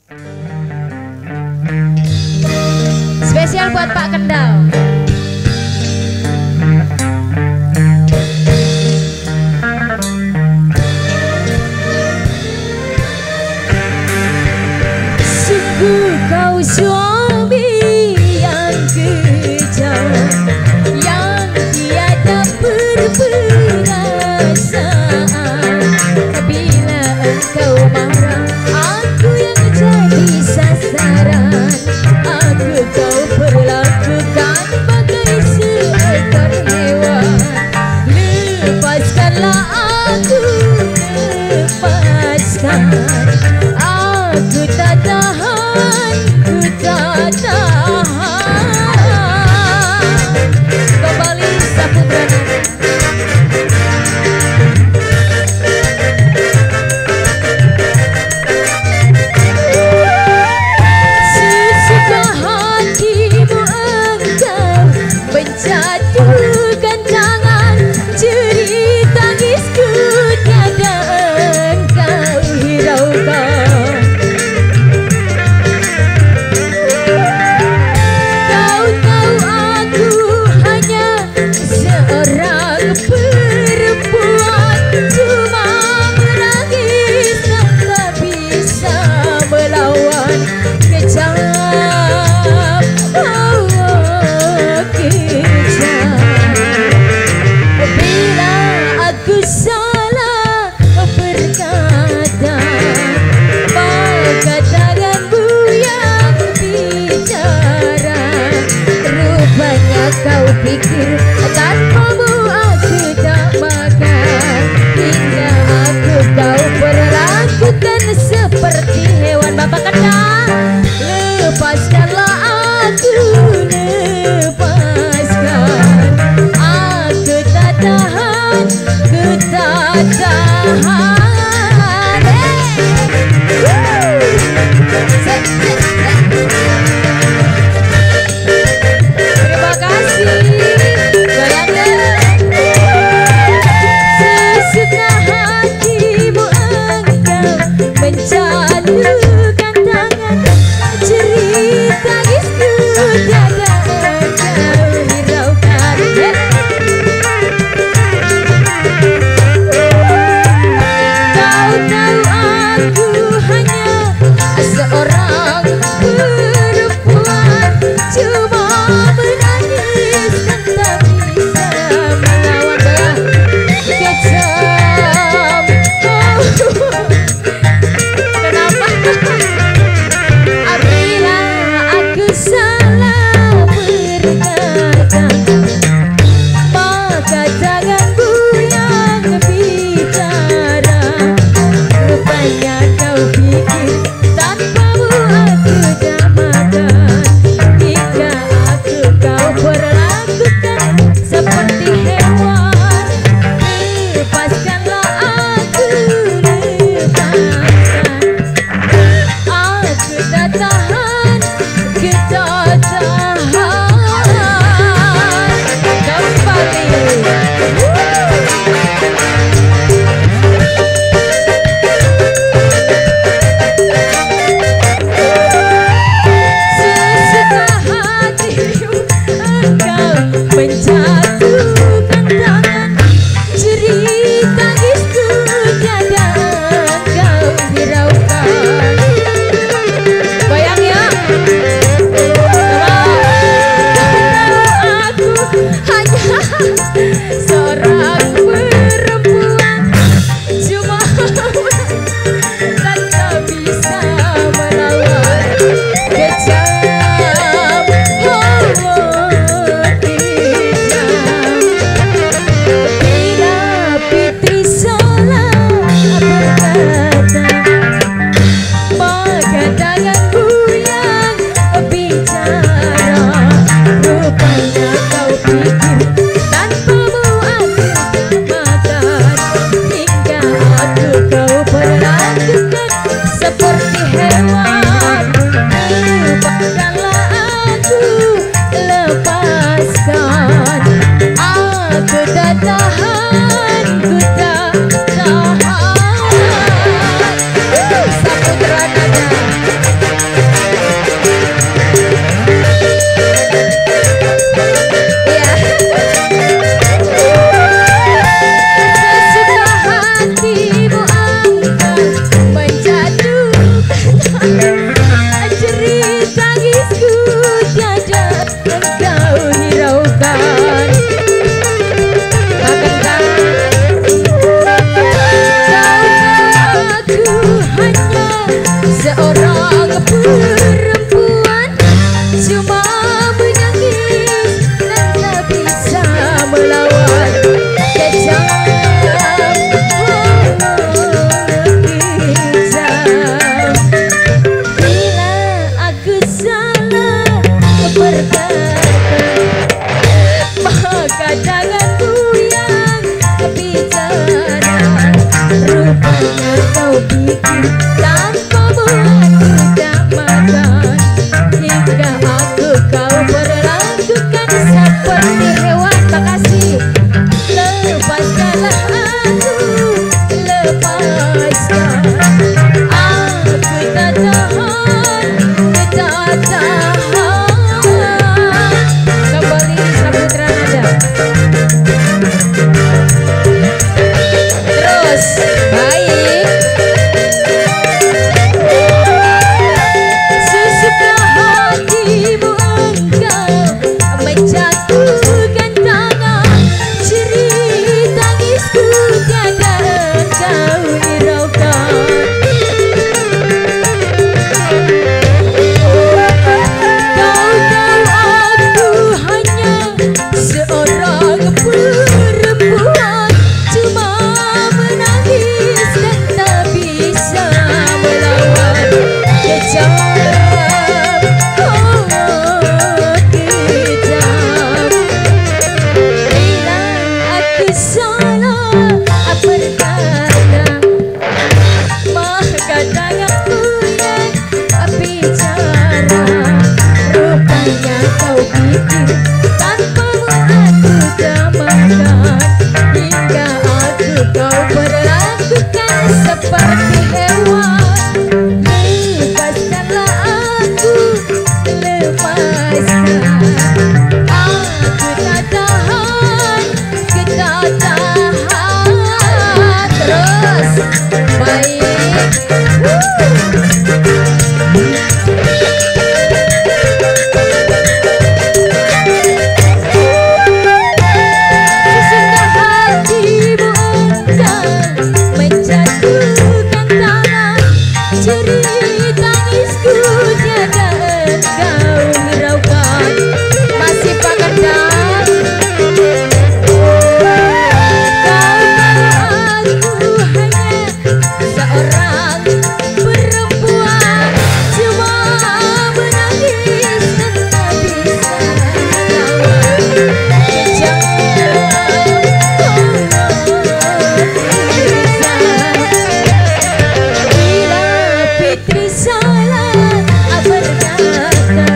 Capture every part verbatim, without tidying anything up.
Spesial buat Pak Kendal. Sungguh kau suami yang kejam, yang tiada perasaan. Bila engkau marah, aku yang jadi sasaran. Aku kau perlakukan bagai seekor hewan. Lepaskanlah aku, lepaskan. Aku tak tahan, ku tak tahan. Kembali Saputra. Sesuka hatimu engkau menjatuhkan tangan. Jerit tangisku tiada engkau hiraukan. Kau tahu aku hanya seorang perempuan, cuma menangis dan tak bisa melawan. Kejam, oh, oh, kejam. tanganku yang bicara. Rupanya kau bikin tanpamu aku tak makan. Hingga aku kau perlakukan seperti hewan. Makasih. Lepaskanlah aku, lepaskan. Aku tak tahan, tak tahan. Kembali Saputra Nada. Terus baik. Sesuka hatimu engkau menjatuhkan tangan. Ceri tangisku tiada engkau hiraukan. Kau tahu aku hanya seorang perempuan, cuma menangis dan tak bisa melawan kejam. Oh, kejam. Bila aku salah berkata, maka tanganku yang bicara. Rupanya kau bikin tanpamu aku tak makan. Hingga aku kau perlakukan seperti hewan. Lepaskanlah aku, lepaskan. Aku tak tahan, kita tahan. Terus baik. Sesuka hatimu engkau menjatuhkan tangan. Ceri tangisku tiada engkau hiraukan. Masih Pak Kandang. Kau tahu aku hanya seorang perempuan, cuma menangis dan tak bisa melawan kejam. Bila Fitri salah berkata,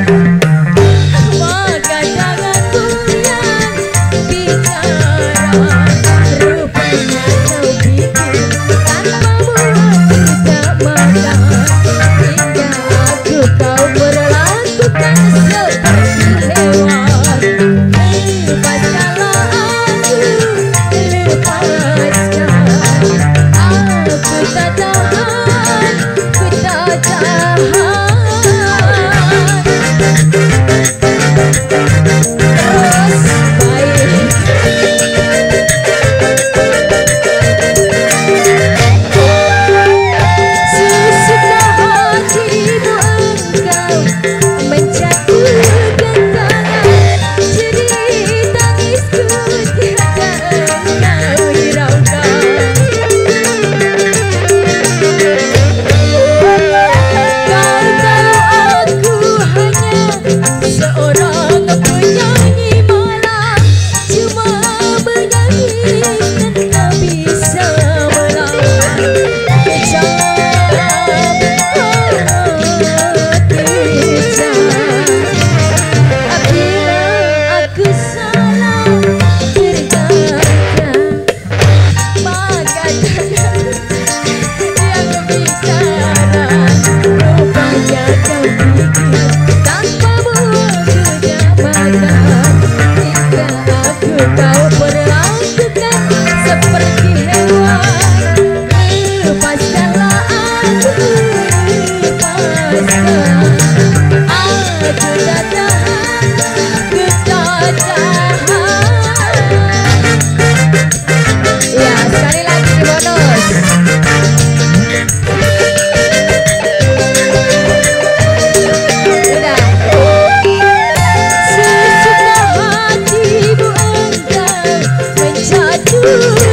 maka tanganku yang bicara. Rupanya kau bikin tanpamu aku tak makan. Hingga aku kau perlakukan seperti hewan. Lepaskanlah aku, lepaskan. Aku tak tahan, ku tak tahan. Terus baik. Sesuka hatimu engkau menjatuhkan tangan. Ceri tangisku tiada engkau hiraukan. Kau tahu aku hanya seorang penyanyi malam, cuma menangis dan tak bisa melawan kejam. Kejam. Bila aku salah berkata, maka tanganku yang bicara. Rupanya kau bikin tanpamu aku tak makan. Hingga aku kau perlakukan seperti hewan. Lepaskanlah aku, lepaskan. Aku tak tahan, ku tak tahan. Ya, sekali lagi bonus. Sudah. Sesuka hatimu engkau menjatuhkan